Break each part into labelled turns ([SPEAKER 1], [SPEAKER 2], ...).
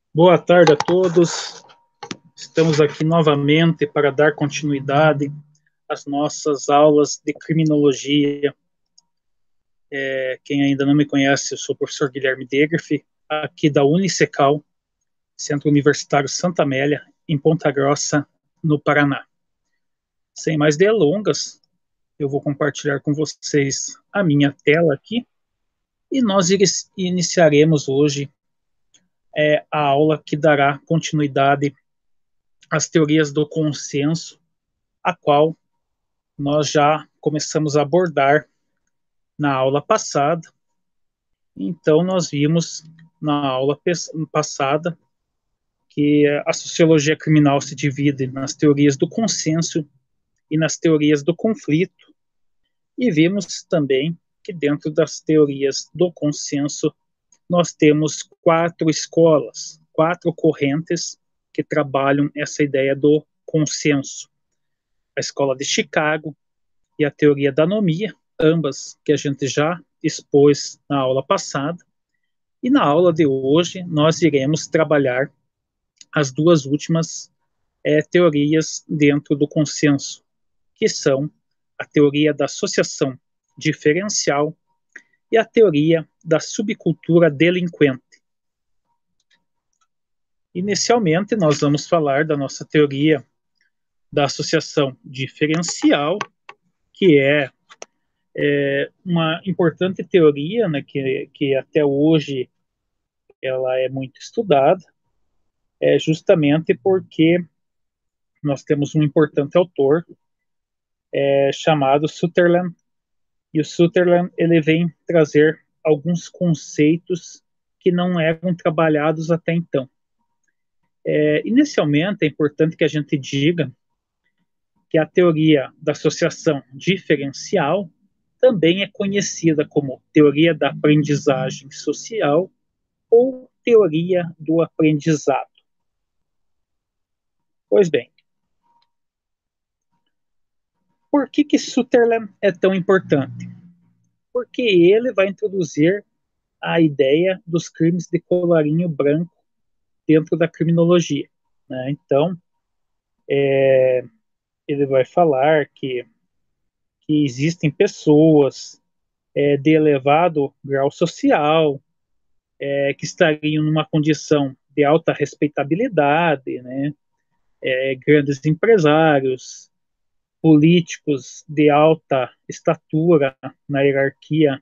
[SPEAKER 1] Boa tarde a todos. Estamos aqui novamente para dar continuidade às nossas aulas de criminologia. Quem ainda não me conhece, eu sou o professor Guilherme Degerf, aqui da Unicecal, Centro Universitário Santa Amélia, em Ponta Grossa, no Paraná. Sem mais delongas, eu vou compartilhar com vocês a minha tela aqui e nós iniciaremos hoje a aula que dará continuidade às teorias do consenso, a qual nós já começamos a abordar na aula passada. Então, nós vimos na aula passada que a sociologia criminal se divide nas teorias do consenso e nas teorias do conflito, e vimos também que dentro das teorias do consenso nós temos 4 escolas, 4 correntes que trabalham essa ideia do consenso. A escola de Chicago e a teoria da anomia, ambas que a gente já expôs na aula passada. E na aula de hoje nós iremos trabalhar as duas últimas teorias dentro do consenso, que são a teoria da associação diferencial e a teoria da subcultura delinquente. Inicialmente, nós vamos falar da nossa teoria da associação diferencial, que é uma importante teoria, né, que até hoje ela é muito estudada, justamente porque nós temos um importante autor chamado Sutherland, e o Sutherland ele vem trazer alguns conceitos que não eram trabalhados até então. Inicialmente, é importante que a gente diga que a teoria da associação diferencial também é conhecida como teoria da aprendizagem social ou teoria do aprendizado. Pois bem, por que Sutherland é tão importante? Porque ele vai introduzir a ideia dos crimes de colarinho branco dentro da criminologia, né? Então, ele vai falar que existem pessoas de elevado grau social, que estariam numa condição de alta respeitabilidade, né? Grandes empresários, políticos de alta estatura na hierarquia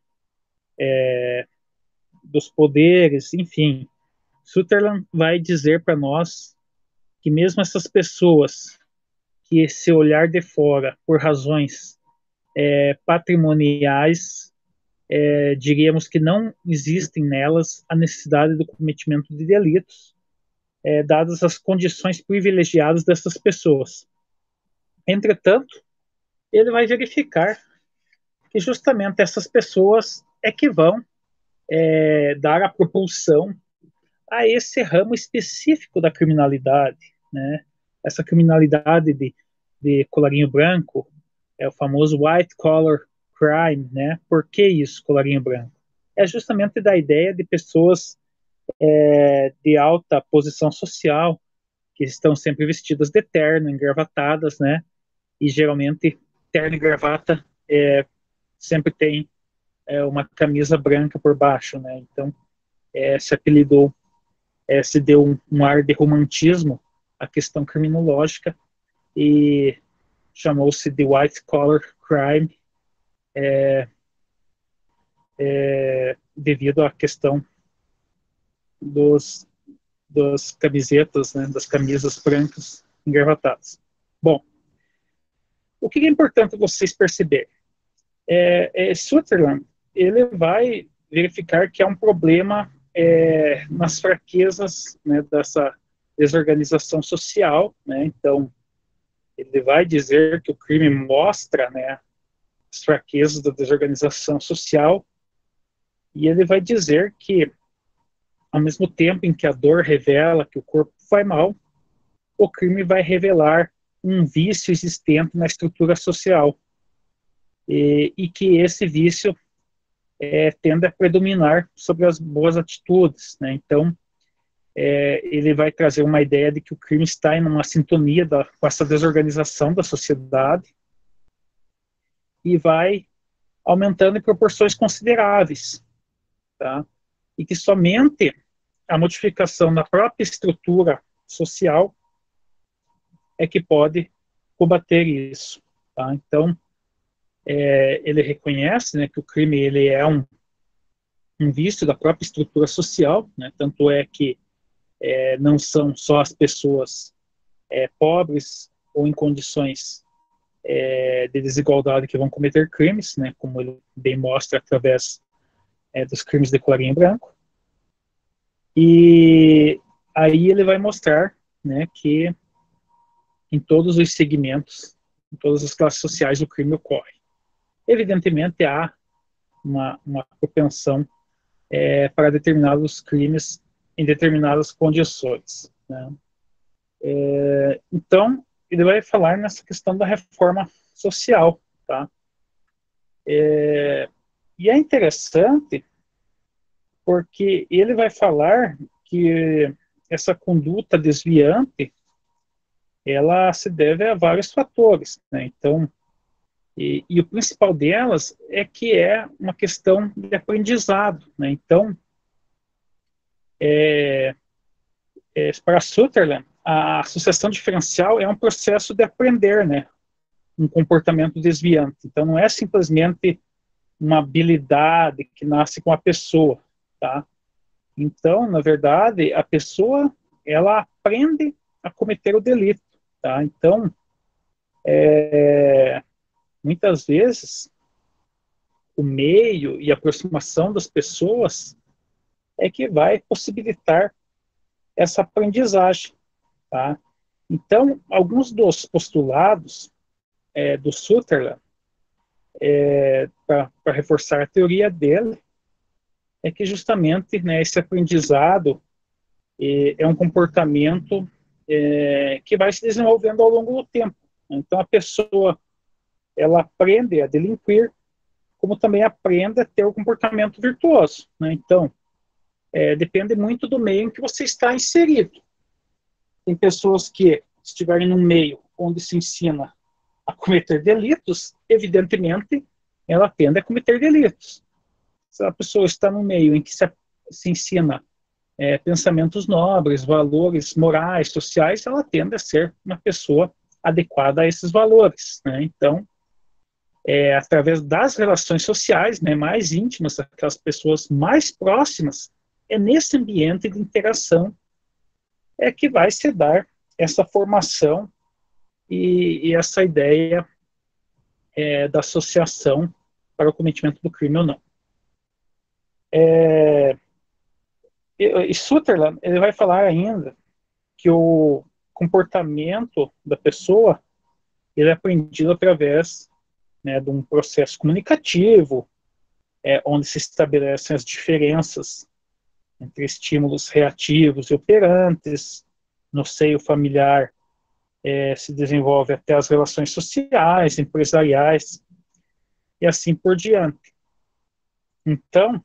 [SPEAKER 1] dos poderes, enfim. Sutherland vai dizer para nós que mesmo essas pessoas que esse olhar de fora, por razões patrimoniais, diríamos que não existem nelas a necessidade do cometimento de delitos, dadas as condições privilegiadas dessas pessoas. Entretanto, ele vai verificar que justamente essas pessoas é que vão dar a propulsão a esse ramo específico da criminalidade, né? Essa criminalidade de colarinho branco, é o famoso white collar crime, né? Por que isso, colarinho branco? É justamente da ideia de pessoas de alta posição social, que estão sempre vestidas de terno, engravatadas, né? E geralmente terno e gravata sempre tem uma camisa branca por baixo, né? Então se apelidou, se deu um ar de romantismo à questão criminológica e chamou-se de white collar crime, devido à questão das camisetas, né, das camisas brancas engravatadas. Bom, o que é importante vocês perceberem? Sutherland, ele vai verificar que há um problema nas fraquezas, né, dessa desorganização social, né? Então, ele vai dizer que o crime mostra, né, as fraquezas da desorganização social, e ele vai dizer que, ao mesmo tempo em que a dor revela que o corpo vai mal, o crime vai revelar um vício existente na estrutura social, e que esse vício tende a predominar sobre as boas atitudes, né? Então, ele vai trazer uma ideia de que o crime está em uma sintonia com essa desorganização da sociedade e vai aumentando em proporções consideráveis, tá? E que somente a modificação da própria estrutura social é que pode combater isso, tá? Então, ele reconhece, né, que o crime ele é um vício da própria estrutura social, né? Tanto é que não são só as pessoas pobres ou em condições de desigualdade que vão cometer crimes, né? Como ele bem mostra através dos crimes de colarinho branco. E aí ele vai mostrar, né, que em todos os segmentos, em todas as classes sociais, o crime ocorre. Evidentemente, há uma propensão para determinados crimes em determinadas condições, né? Então, ele vai falar nessa questão da reforma social, tá? E é interessante porque ele vai falar que essa conduta desviante ela se deve a vários fatores, né? Então, e o principal delas é que é uma questão de aprendizado, né? Então, para Sutherland, a associação diferencial é um processo de aprender, né? Um comportamento desviante. Então, não é simplesmente uma habilidade que nasce com a pessoa, tá? Então, na verdade, a pessoa, ela aprende a cometer o delito, tá? Então, muitas vezes, o meio e a aproximação das pessoas é que vai possibilitar essa aprendizagem, tá? Então, alguns dos postulados do Sutherland, para reforçar a teoria dele, é que justamente, né, esse aprendizado é um comportamento que vai se desenvolvendo ao longo do tempo. Então, a pessoa ela aprende a delinquir, como também aprende a ter o comportamento virtuoso, né? Então, depende muito do meio em que você está inserido. Tem pessoas que estiverem num meio onde se ensina a cometer delitos, evidentemente, ela tende a cometer delitos. Se a pessoa está num meio em que se ensina pensamentos nobres, valores morais, sociais, ela tende a ser uma pessoa adequada a esses valores, né? Então, através das relações sociais, né, mais íntimas, aquelas pessoas mais próximas, é nesse ambiente de interação que vai se dar essa formação e essa ideia da associação para o cometimento do crime ou não. E Sutherland ele vai falar ainda que o comportamento da pessoa ele é aprendido através, né, de um processo comunicativo, onde se estabelecem as diferenças entre estímulos reativos e operantes. No seio familiar se desenvolve até as relações sociais, empresariais e assim por diante. Então,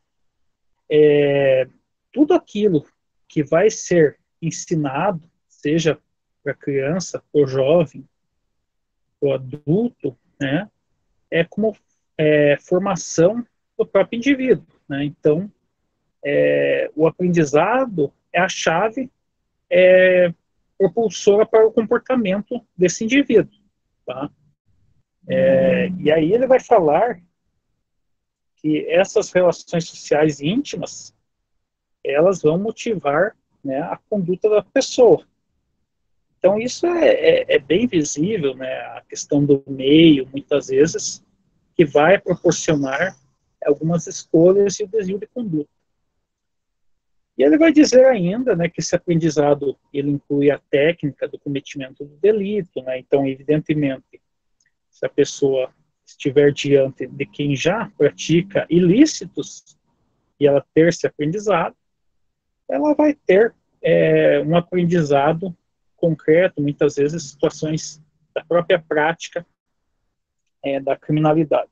[SPEAKER 1] tudo aquilo que vai ser ensinado, seja para criança, para o jovem, para o adulto, né, é como formação do próprio indivíduo, né? Então, o aprendizado é a chave propulsora para o comportamento desse indivíduo, tá? E aí ele vai falar que essas relações sociais íntimas, elas vão motivar, né, a conduta da pessoa. Então isso é bem visível, né, a questão do meio, muitas vezes, que vai proporcionar algumas escolhas e o desvio de conduta. E ele vai dizer ainda, né, que esse aprendizado ele inclui a técnica do cometimento do delito, né? Então, evidentemente, se a pessoa estiver diante de quem já pratica ilícitos e ela ter esse aprendizado, ela vai ter um aprendizado concreto, muitas vezes situações da própria prática da criminalidade.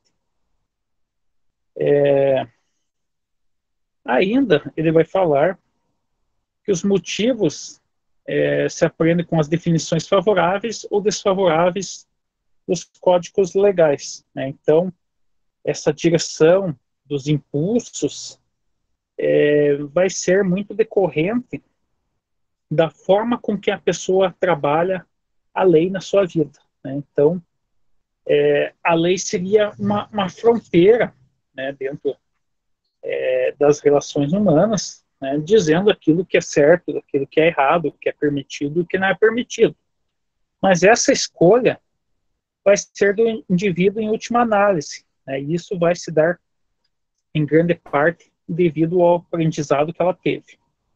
[SPEAKER 1] Ainda ele vai falar que os motivos se aprendem com as definições favoráveis ou desfavoráveis dos códigos legais, né? Então, essa direção dos impulsos vai ser muito decorrente da forma com que a pessoa trabalha a lei na sua vida, né? Então, a lei seria uma fronteira, né, dentro das relações humanas, né, dizendo aquilo que é certo, aquilo que é errado, o que é permitido e o que não é permitido. Mas essa escolha vai ser do indivíduo em última análise, né, e isso vai se dar em grande parte devido ao aprendizado que ela teve.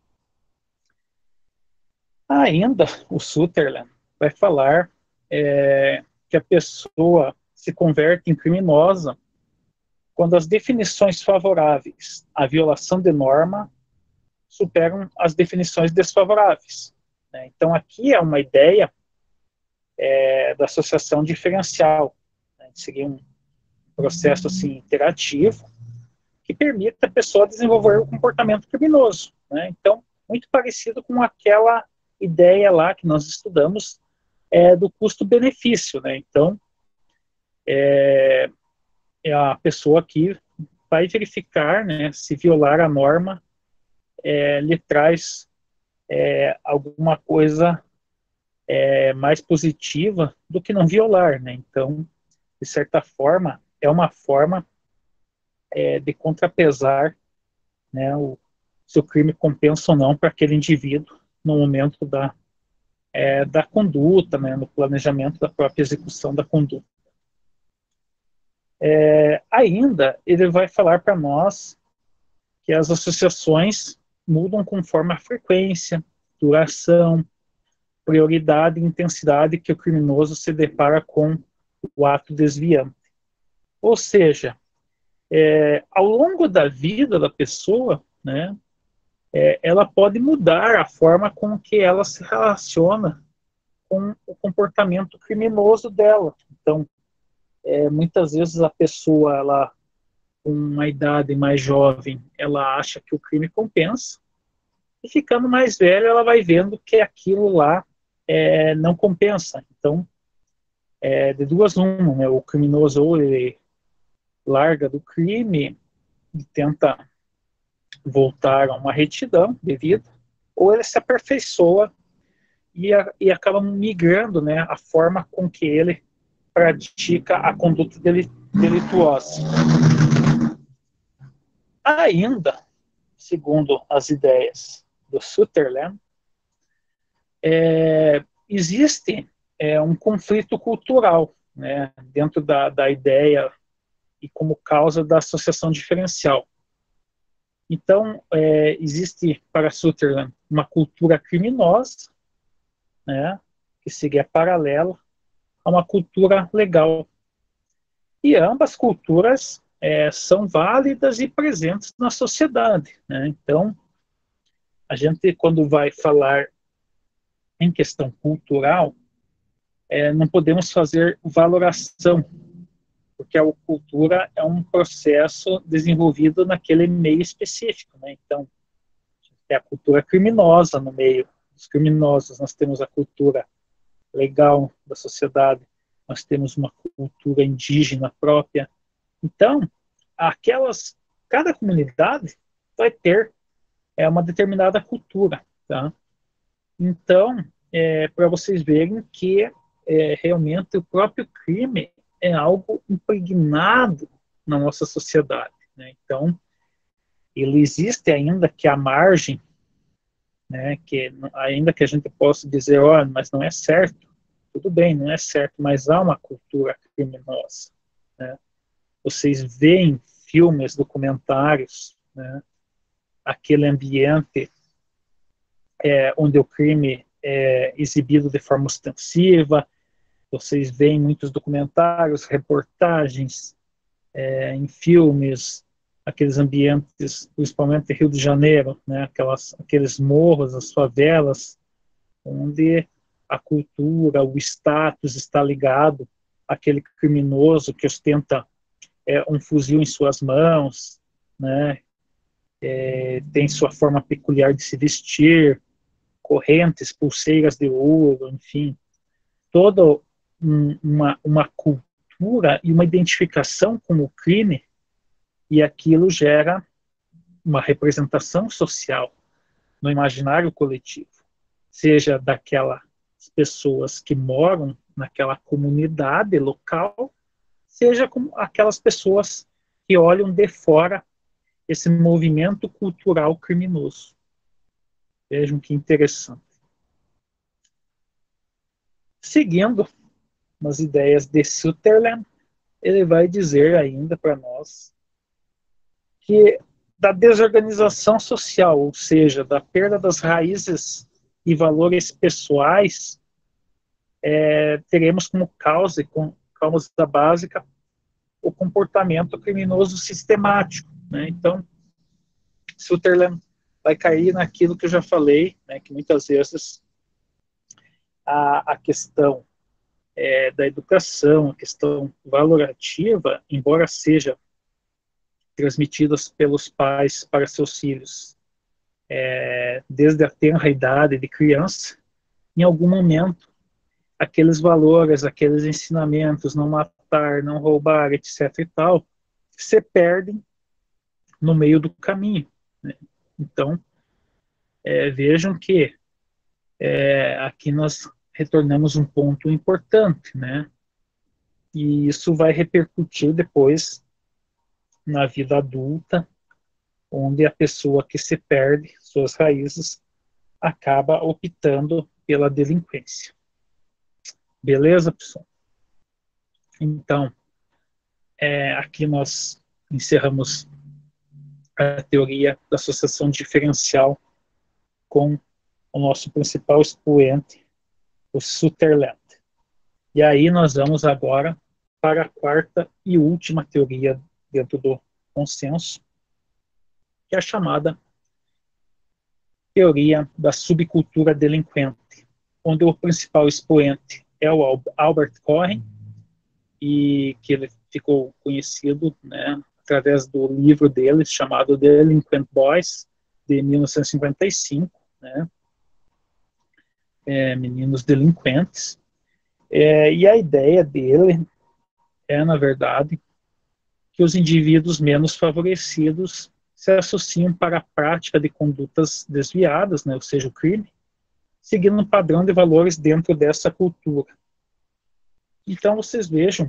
[SPEAKER 1] Ainda, o Sutherland vai falar que a pessoa se converte em criminosa quando as definições favoráveis à violação de norma superam as definições desfavoráveis, né? Então, aqui é uma ideia da associação diferencial, né? Seria um processo assim, interativo que permite a pessoa desenvolver o comportamento criminoso, né? Então, muito parecido com aquela ideia lá que nós estudamos do custo-benefício, né? Então, a pessoa aqui vai verificar, né, se violar a norma lhe traz alguma coisa mais positiva do que não violar, né? Então, de certa forma, é uma forma de contrapesar, né, se o crime compensa ou não para aquele indivíduo no momento da conduta, né, no planejamento da própria execução da conduta. Ainda, ele vai falar para nós que as associações mudam conforme a frequência, duração, prioridade e intensidade que o criminoso se depara com o ato desviante. Ou seja, ao longo da vida da pessoa, né, ela pode mudar a forma com que ela se relaciona com o comportamento criminoso dela. Então, muitas vezes a pessoa, ela, com uma idade mais jovem, ela acha que o crime compensa, e ficando mais velha, ela vai vendo que aquilo lá não compensa. Então, de duas uma, né? O criminoso ou ele larga do crime e tenta voltar a uma retidão devida, ou ele se aperfeiçoa e acaba migrando, né, a forma com que ele pratica a conduta delituosa. Ainda, segundo as ideias do Sutherland, existe um conflito cultural, né, dentro da ideia e como causa da associação diferencial. Então, existe para Sutherland uma cultura criminosa, né, que seria paralela a uma cultura legal. E ambas culturas são válidas e presentes na sociedade, né? Então, a gente, quando vai falar em questão cultural, não podemos fazer valoração, porque a cultura é um processo desenvolvido naquele meio específico, né? Então, é a cultura criminosa no meio dos criminosos, nós temos a cultura legal da sociedade, nós temos uma cultura indígena própria. Então, cada comunidade vai ter uma determinada cultura, tá? Então, para vocês verem que realmente o próprio crime é algo impregnado na nossa sociedade, né? Então, ele existe ainda que a margem, né, que ainda que a gente possa dizer, olha, mas não é certo, tudo bem, não é certo, mas há uma cultura criminosa, né? Vocês veem filmes, documentários, né, aquele ambiente onde o crime é exibido de forma ostensiva, vocês veem muitos documentários, reportagens em filmes, aqueles ambientes, principalmente Rio de Janeiro, né, aqueles morros, as favelas, onde a cultura, o status está ligado àquele criminoso que ostenta um fuzil em suas mãos, né, tem sua forma peculiar de se vestir, correntes, pulseiras de ouro, enfim, toda uma cultura e uma identificação com o crime, e aquilo gera uma representação social no imaginário coletivo, seja daquelas pessoas que moram naquela comunidade local, seja como aquelas pessoas que olham de fora esse movimento cultural criminoso. Vejam que interessante. Seguindo umas ideias de Sutherland, ele vai dizer ainda para nós que da desorganização social, ou seja, da perda das raízes e valores pessoais, teremos como causa básica o comportamento criminoso sistemático, né? Então, Sutherland vai cair naquilo que eu já falei, né, que muitas vezes a questão da educação, a questão valorativa, embora seja transmitidas pelos pais para seus filhos desde a tenra idade de criança, em algum momento, aqueles valores, aqueles ensinamentos, não matar, não roubar, etc. e tal, se perdem no meio do caminho, né? Então, vejam que aqui nós retornamos um ponto importante, né? E isso vai repercutir depois na vida adulta, onde a pessoa que se perde suas raízes acaba optando pela delinquência. Beleza, pessoal? Então, aqui nós encerramos a teoria da associação diferencial com o nosso principal expoente, o Sutherland. E aí nós vamos agora para a quarta e última teoria dentro do consenso, que é a chamada teoria da subcultura delinquente, onde o principal expoente é o Albert Cohen, e que ele ficou conhecido, né, através do livro dele chamado Delinquent Boys, de 1955, né, Meninos Delinquentes. E a ideia dele na verdade, que os indivíduos menos favorecidos se associam para a prática de condutas desviadas, né, ou seja, o crime, seguindo um padrão de valores dentro dessa cultura. Então, vocês vejam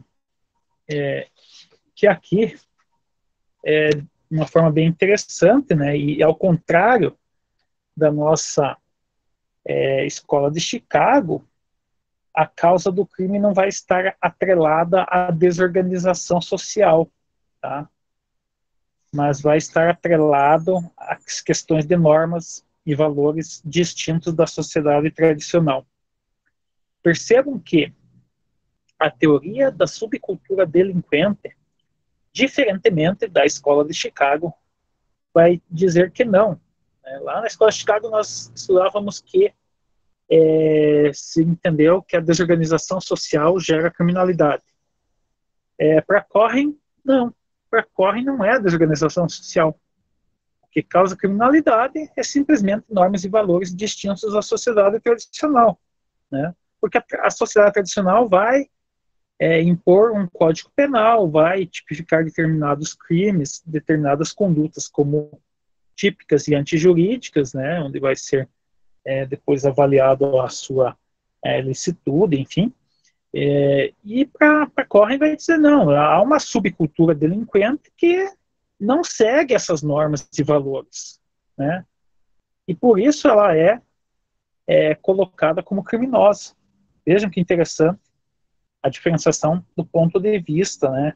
[SPEAKER 1] que aqui uma forma bem interessante, né, e ao contrário da nossa escola de Chicago, a causa do crime não vai estar atrelada à desorganização social, tá? Mas vai estar atrelado às questões de normas e valores distintos da sociedade tradicional. Percebam que a teoria da subcultura delinquente, diferentemente da escola de Chicago, vai dizer que não. Lá na escola de Chicago nós estudávamos que se entendeu que a desorganização social gera criminalidade. Para Cohen, não. Para Cohen não é a desorganização social. O que causa criminalidade é simplesmente normas e valores distintos da sociedade tradicional, né? Porque a sociedade tradicional vai impor um código penal, vai tipificar determinados crimes, determinadas condutas como típicas e antijurídicas, né? Onde vai ser depois avaliado a sua licitude, enfim. E para Cohen vai dizer, não, há uma subcultura delinquente que não segue essas normas e valores, né? E por isso ela é colocada como criminosa. Vejam que interessante a diferenciação do ponto de vista, né?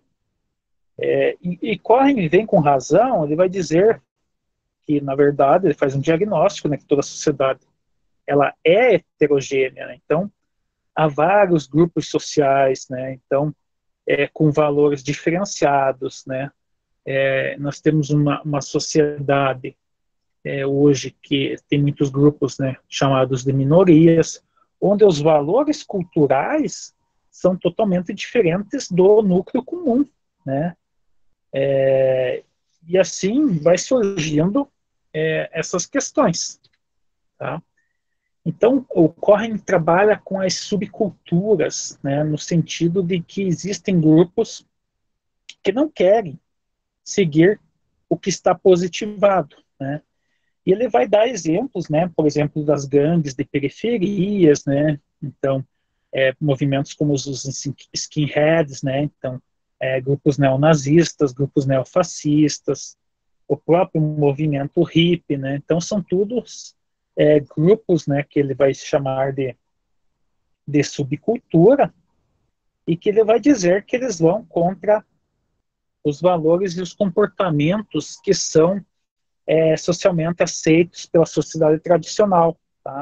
[SPEAKER 1] E Cohen vem com razão, ele vai dizer que, na verdade, ele faz um diagnóstico, né, que toda a sociedade ela é heterogênea, né? Então, há vários grupos sociais, né? Então, com valores diferenciados, né? Nós temos uma sociedade hoje que tem muitos grupos, né, chamados de minorias, onde os valores culturais são totalmente diferentes do núcleo comum, né? E assim vai surgindo essas questões, tá? Então, o Cohen trabalha com as subculturas, né, no sentido de que existem grupos que não querem seguir o que está positivado, né? E ele vai dar exemplos, né, por exemplo, das gangues de periferias, né? Então, movimentos como os skinheads, né? Então, grupos neonazistas, grupos neofascistas, o próprio movimento hippie, né? Então, são todos grupos, né, que ele vai chamar de subcultura e que ele vai dizer que eles vão contra os valores e os comportamentos que são socialmente aceitos pela sociedade tradicional, tá?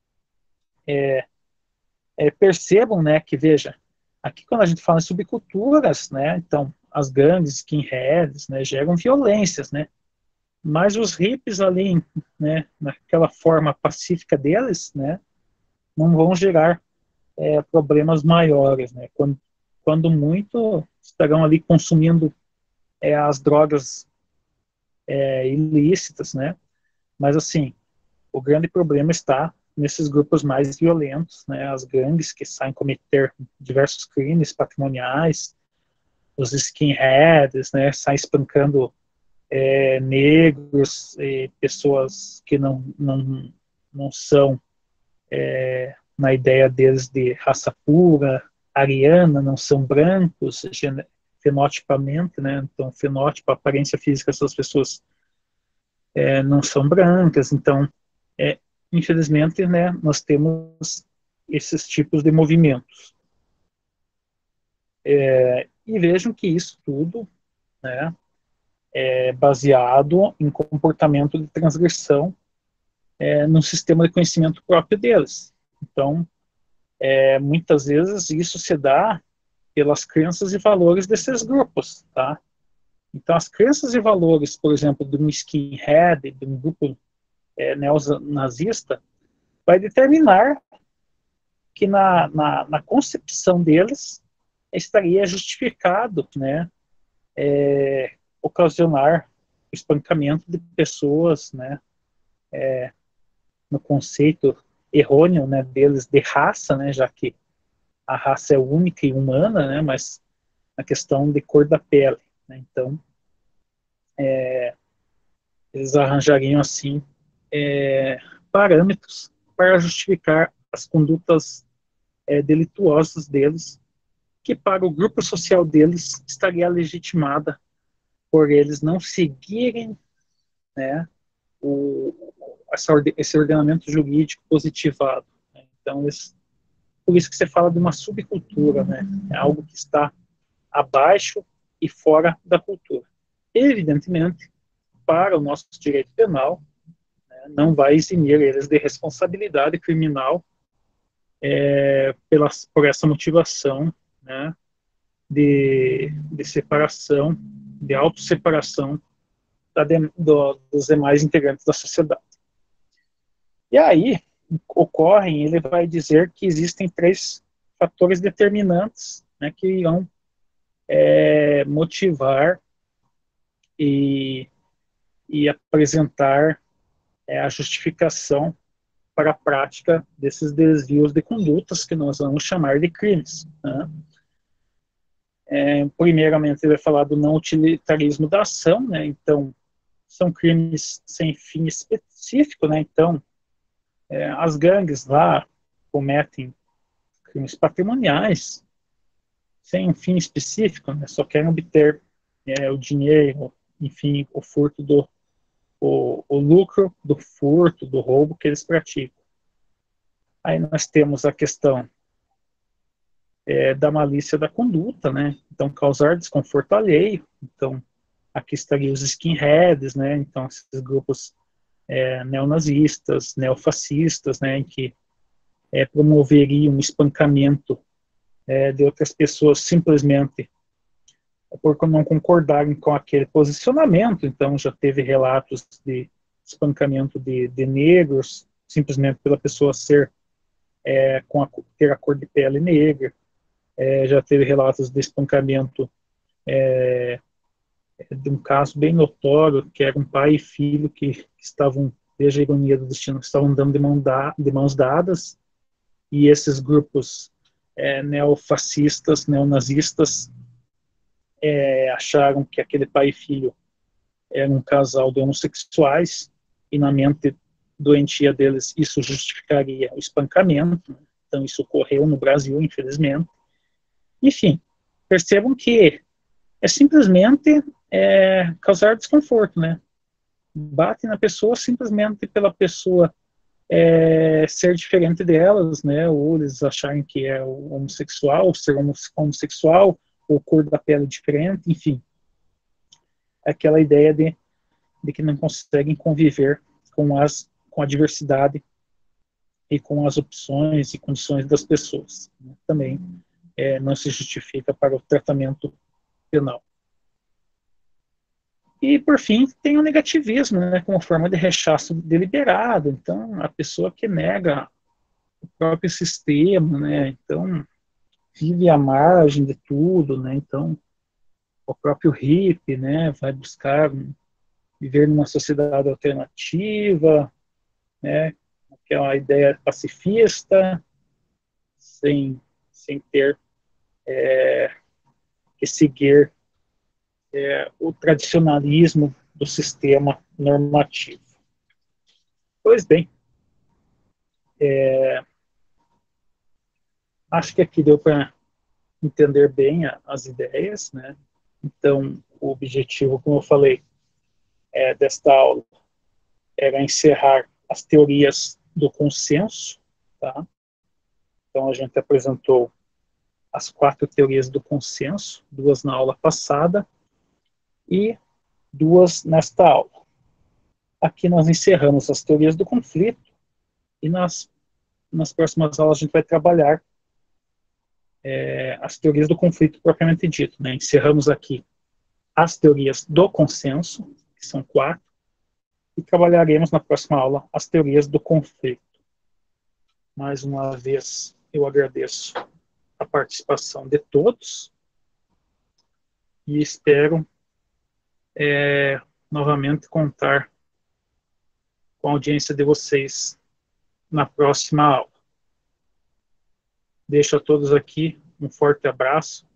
[SPEAKER 1] Percebam, né, que veja, aqui quando a gente fala em subculturas, né, então as gangues, skinheads, né, geram violências, né, mas os hippies ali, né, naquela forma pacífica deles, né, não vão gerar problemas maiores, né, quando muito estarão ali consumindo as drogas ilícitas, né, mas assim, o grande problema está nesses grupos mais violentos, né, as gangues que saem cometer diversos crimes patrimoniais, os skinheads, né, saem espancando negros, pessoas que não são, na ideia deles, de raça pura, ariana, não são brancos, fenotipamente, né, então fenótipo, a aparência física dessas pessoas não são brancas, então é, infelizmente, né, nós temos esses tipos de movimentos. E vejam que isso tudo, né, é baseado em comportamento de transgressão no sistema de conhecimento próprio deles. Então, muitas vezes isso se dá pelas crenças e valores desses grupos, tá? Então, as crenças e valores, por exemplo, de um skinhead, de um grupo neonazista, vai determinar que na concepção deles estaria justificado, né, ocasionar o espancamento de pessoas, né, no conceito errôneo, né, deles de raça, né, já que a raça é única e humana, né, mas na questão de cor da pele, né, então eles arranjariam assim parâmetros para justificar as condutas delituosas deles, que para o grupo social deles estaria legitimada por eles não seguirem, né, esse ordenamento jurídico positivado, né? Então, por isso que você fala de uma subcultura, né? É algo que está abaixo e fora da cultura. Evidentemente, para o nosso direito penal, né, não vai eximir eles de responsabilidade criminal por essa motivação, né, de separação, de autosseparação dos demais integrantes da sociedade. E aí, ele vai dizer que existem 3 fatores determinantes, né, que irão motivar e apresentar a justificação para a prática desses desvios de condutas que nós vamos chamar de crimes, né? Primeiramente, ele vai falar do não utilitarismo da ação, né? Então, são crimes sem fim específico, né? Então, as gangues lá cometem crimes patrimoniais sem um fim específico, né? Só querem obter o dinheiro, enfim, o lucro do furto, do roubo que eles praticam. Aí nós temos a questão da malícia da conduta, né? Então, causar desconforto alheio. Então, aqui estariam os skinheads, né? Então, esses grupos neonazistas, neofascistas, né? Que promoveriam um espancamento de outras pessoas simplesmente por não concordarem com aquele posicionamento. Então, já teve relatos de espancamento de negros, simplesmente pela pessoa ter a cor de pele negra. Já teve relatos de espancamento de um caso bem notório, que era um pai e filho que estavam, veja a ironia do destino, estavam andando de mãos dadas, e esses grupos neofascistas, neonazistas, acharam que aquele pai e filho era um casal de homossexuais, e na mente doentia deles isso justificaria o espancamento. Então isso ocorreu no Brasil, infelizmente. Enfim, percebam que é simplesmente causar desconforto, né? Bate na pessoa simplesmente pela pessoa ser diferente delas, né? Ou eles acharem que é homossexual, ou ser homossexual, ou cor da pele diferente, enfim. Aquela ideia de que não conseguem conviver com a diversidade e com as opções e condições das pessoas. Né? Também não se justifica para o tratamento penal. E, por fim, tem o negativismo, né, como forma de rechaço deliberado. Então, a pessoa que nega o próprio sistema, né, então, vive à margem de tudo, né, então, o próprio hippie, né, vai buscar viver numa sociedade alternativa, né, que é uma ideia pacifista, sem ter que seguir o tradicionalismo do sistema normativo. Pois bem, acho que aqui deu para entender bem as ideias, né? Então, o objetivo, como eu falei, desta aula era encerrar as teorias do consenso, tá? Então, a gente apresentou as 4 teorias do consenso, 2 na aula passada e 2 nesta aula. Aqui nós encerramos as teorias do conflito e nas próximas aulas a gente vai trabalhar as teorias do conflito propriamente dito, né? Encerramos aqui as teorias do consenso, que são 4, e trabalharemos na próxima aula as teorias do conflito. Mais uma vez, eu agradeço a participação de todos e espero novamente contar com a audiência de vocês na próxima aula. Deixo a todos aqui um forte abraço